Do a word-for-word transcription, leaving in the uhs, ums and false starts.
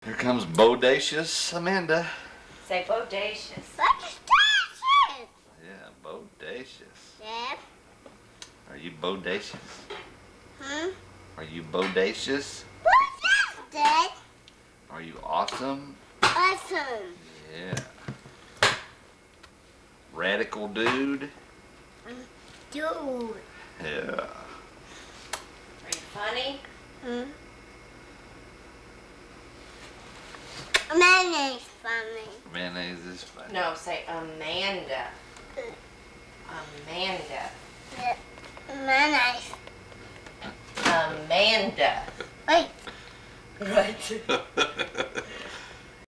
Here comes bodacious Amanda. Say bodacious. What is that? Yeah, bodacious. Yep. Are you bodacious? Hmm? Are you bodacious? What is that? Are you awesome? Awesome. Yeah. Radical dude? Dude. Yeah. Are you funny? Hmm? Mayonnaise funny. Mayonnaise is funny. No, say Amanda. Amanda. Mayonnaise. Amanda. Wait. Right.